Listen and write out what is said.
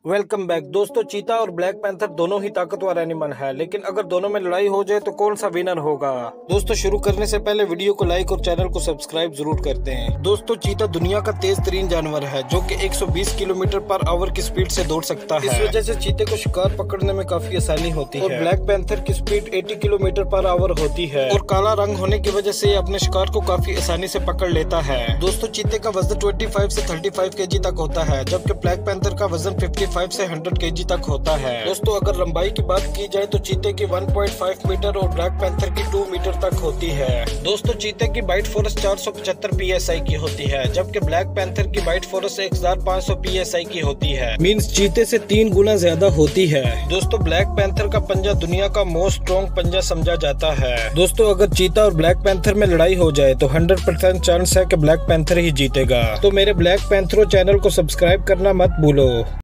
Welcome back दोस्तों। चीता और ब्लैक पैंथर दोनों ही ताकतवर एनिमल है, लेकिन अगर दोनों में लड़ाई हो जाए तो कौन सा विनर होगा। दोस्तों शुरू करने से पहले वीडियो को लाइक और चैनल को सब्सक्राइब जरूर करते हैं। दोस्तों चीता दुनिया का तेज तरीन जानवर है जो कि 120 किलोमीटर पर आवर की स्पीड से दौड़ सकता है। इस वजह से चीते को शिकार पकड़ने में काफी आसानी होती है। और ब्लैक पैंथर की स्पीड 80 किलोमीटर पर आवर होती है और काला रंग होने की वजह से अपने शिकार को काफी आसानी से पकड़ लेता है। दोस्तों चीते का वजन 25 से 35 केजी तक होता है, जबकि ब्लैक पैंथर का वजन 55 से 100 केजी तक होता है। दोस्तों अगर लंबाई की बात की जाए तो चीते की 1.5 मीटर और ब्लैक पैंथर की 2 मीटर तक होती है। दोस्तों चीते की बाइट फोर्स 475 PSI की होती है, जबकि ब्लैक पैंथर की बाइट फोर्स 1500 PSI की होती है। मींस चीते से 3 गुना ज्यादा होती है। दोस्तों ब्लैक पैंथर का पंजा दुनिया का मोस्ट स्ट्रॉन्ग पंजा समझा जाता है। दोस्तों अगर चीता और ब्लैक पैंथर में लड़ाई हो जाए तो 100% चांस है कि ब्लैक पैंथर ही जीतेगा। तो मेरे ब्लैक पैंथरो चैनल को सब्सक्राइब करना मत भूलो।